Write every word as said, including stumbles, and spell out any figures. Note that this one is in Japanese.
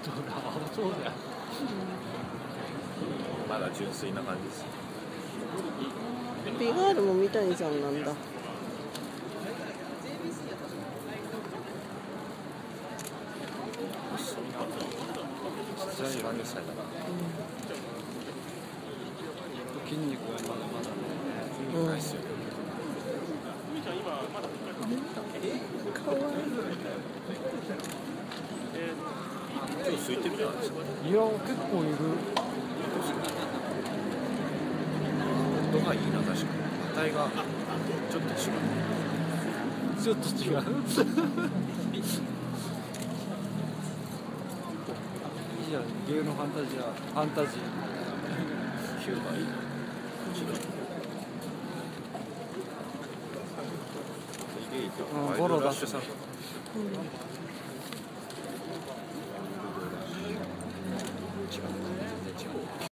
そうだよ。 まだ純粋な感じです。 ビガールも三谷さんなんだ。 さんじゅっさいだな。 筋肉はまだまだね。 筋肉ないっすよ。 かわいい。 今日空いてるじゃないですか。 いや、結構いる。 音がいいな、確かに。値がちょっと違う。 ちょっと違う。いいじゃん、ゲームファンタジア、ファンタジー。 きゅうがいいな。 うん、ボロだ。 ラッシュさん。違う。